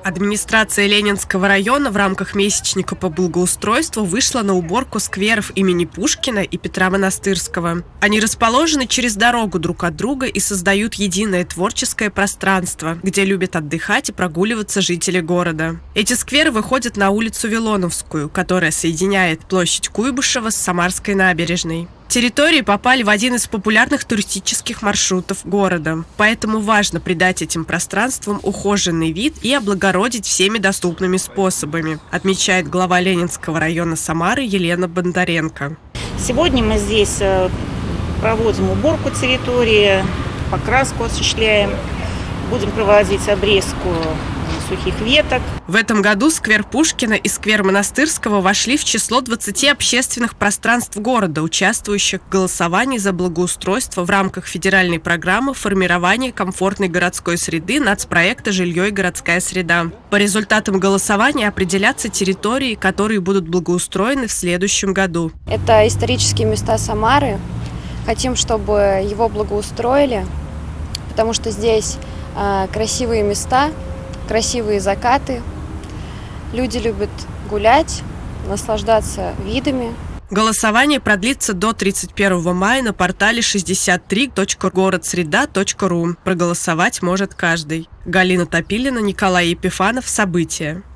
Администрация Ленинского района в рамках месячника по благоустройству вышла на уборку скверов имени Пушкина и Петра Монастырского. Они расположены через дорогу друг от друга и создают единое творческое пространство, где любят отдыхать и прогуливаться жители города. Эти скверы выходят на улицу Вилоновскую, которая соединяет площадь Куйбышева с Самарской набережной. Территории попали в один из популярных туристических маршрутов города, поэтому важно придать этим пространствам ухоженный вид и облагородить всеми доступными способами, отмечает глава Ленинского района Самары Елена Бондаренко. Сегодня мы здесь проводим уборку территории, покраску осуществляем, будем проводить обрезку сухих веток. В этом году сквер Пушкина и сквер Монастырского вошли в число 20 общественных пространств города, участвующих в голосовании за благоустройство в рамках федеральной программы формирования комфортной городской среды нацпроекта «Жилье и городская среда». По результатам голосования определятся территории, которые будут благоустроены в следующем году. Это исторические места Самары. Хотим, чтобы его благоустроили, потому что здесь красивые места, красивые закаты. Люди любят гулять, наслаждаться видами. Голосование продлится до 31 мая на портале 63.городсреда.ру. Проголосовать может каждый. Галина Топилина, Николай Епифанов. События.